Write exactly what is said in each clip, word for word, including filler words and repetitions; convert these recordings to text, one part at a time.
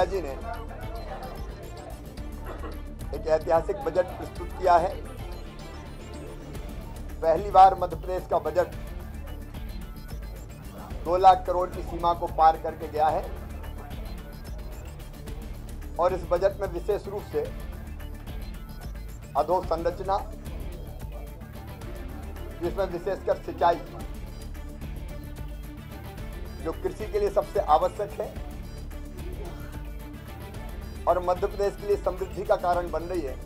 सिंधिया जी ने एक ऐतिहासिक बजट प्रस्तुत किया है। पहली बार मध्य प्रदेश का बजट दो लाख करोड़ की सीमा को पार करके गया है और इस बजट में विशेष रूप से अधोसंरचना, जिसमें विशेषकर सिंचाई, जो कृषि के लिए सबसे आवश्यक है और मध्य प्रदेश के लिए समृद्धि का कारण बन रही है,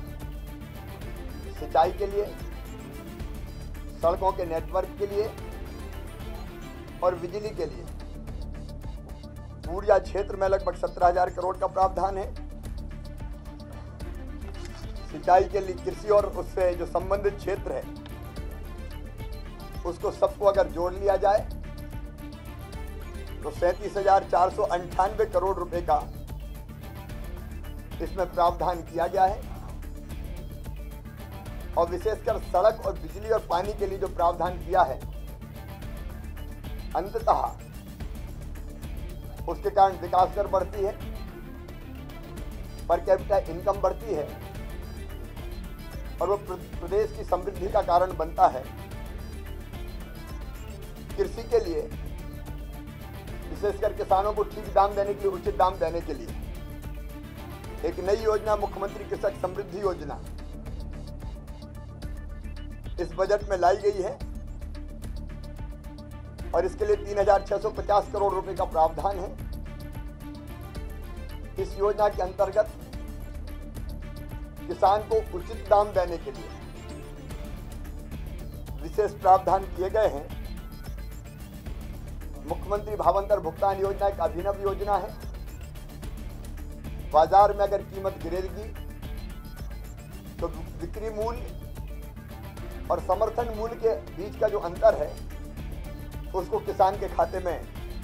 सिंचाई के लिए, सड़कों के नेटवर्क के लिए और बिजली के लिए ऊर्जा क्षेत्र में लगभग सत्रह हजार करोड़ का प्रावधान है। सिंचाई के लिए, कृषि और उससे जो संबंधित क्षेत्र है उसको सबको अगर जोड़ लिया जाए तो सैंतीस हजार चार सौ अंठानवे करोड़ रुपए का इसमें प्रावधान किया गया है और विशेषकर सड़क और बिजली और पानी के लिए जो प्रावधान किया है, अंततः उसके कारण विकास दर बढ़ती है, पर कैपिटा इनकम बढ़ती है और वो प्रदेश की समृद्धि का कारण बनता है। कृषि के लिए विशेषकर किसानों को ठीक दाम देने के लिए, उचित दाम देने के लिए एक नई योजना मुख्यमंत्री कृषक समृद्धि योजना इस बजट में लाई गई है और इसके लिए तीन हजार छह सौ पचास करोड़ रुपए का प्रावधान है। इस योजना के अंतर्गत किसान को उचित दाम देने के लिए विशेष प्रावधान किए गए हैं। मुख्यमंत्री भावांतर भुगतान योजना एक अभिनव योजना है। बाजार में अगर कीमत गिरेगी तो बिक्री मूल्य और समर्थन मूल्य के बीच का जो अंतर है उसको किसान के खाते में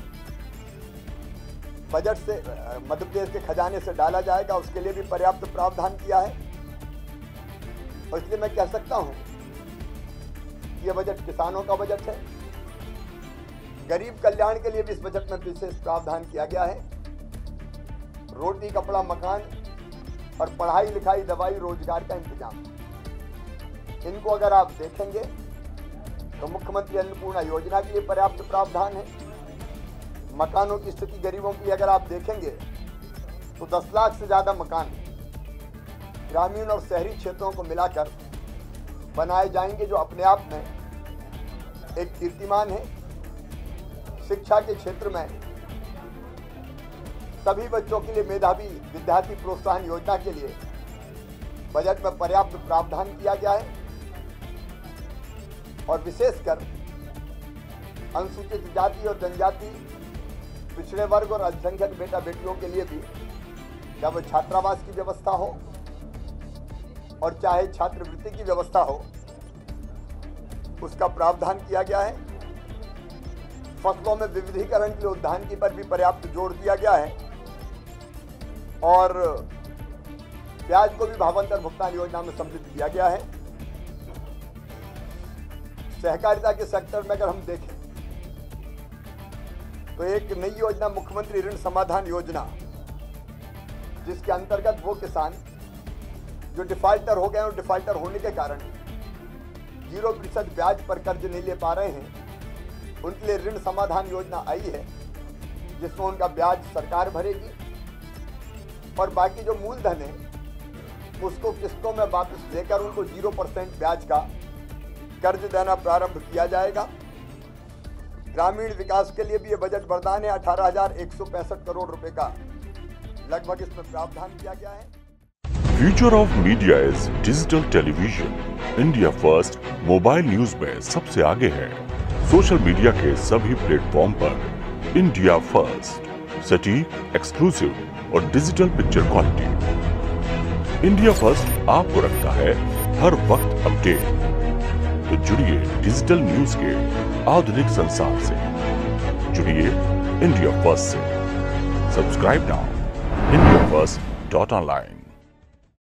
बजट से, मध्य प्रदेश के खजाने से डाला जाएगा। उसके लिए भी पर्याप्त प्रावधान किया है और इसलिए मैं कह सकता हूं कि यह बजट किसानों का बजट है। गरीब कल्याण के लिए भी इस बजट में विशेष प्रावधान किया गया है। रोटी, कपड़ा, मकान और पढ़ाई लिखाई, दवाई, रोजगार का इंतजाम, इनको अगर आप देखेंगे तो मुख्यमंत्री अन्नपूर्णा योजना के लिए पर्याप्त प्रावधान है। मकानों की स्थिति गरीबों की अगर आप देखेंगे तो दस लाख से ज्यादा मकान ग्रामीण और शहरी क्षेत्रों को मिलाकर बनाए जाएंगे, जो अपने आप में एक कीर्तिमान है। शिक्षा के क्षेत्र में सभी बच्चों के लिए मेधावी विद्यार्थी प्रोत्साहन योजना के लिए बजट में पर्याप्त प्रावधान किया गया है और विशेषकर अनुसूचित जाति और जनजाति, पिछड़े वर्ग और अल्पसंख्यक बेटा बेटियों के लिए भी, चाहे वो छात्रावास की व्यवस्था हो और चाहे छात्रवृत्ति की व्यवस्था हो, उसका प्रावधान किया गया है। फसलों में विविधीकरण के लिए उद्यानिकी पर भी पर्याप्त जोर दिया गया है और प्याज को भी भावांतर भुगतान योजना में सम्मिलित किया गया है। सहकारिता के सेक्टर में अगर हम देखें तो एक नई योजना मुख्यमंत्री ऋण समाधान योजना, जिसके अंतर्गत वो किसान जो डिफाल्टर हो गए और डिफाल्टर होने के कारण जीरो प्रतिशत ब्याज पर कर्ज नहीं ले पा रहे हैं, उनके लिए ऋण समाधान योजना आई है, जिसमें उनका ब्याज सरकार भरेगी और बाकी जो मूलधन है उसको किस्तों में वापस लेकर उनको जीरो परसेंट ब्याज का कर्ज देना प्रारंभ किया जाएगा। ग्रामीण विकास के लिए भी ये बजट वरदान है। अठारह हजार एक सौ पैंसठ करोड़ रुपए का लगभग इसमें प्रावधान किया गया है। Future of media is digital television. India first mobile news में सबसे आगे है। सोशल मीडिया के सभी प्लेटफॉर्म पर इंडिया फर्स्ट, सटीक, एक्सक्लूसिव और digital picture quality. India first आपको रखता है हर वक्त अपडेट। तो जुड़िए डिजिटल न्यूज के आधुनिक संसार से। जुड़िए इंडिया फर्स्ट से। Subscribe now India first dot online.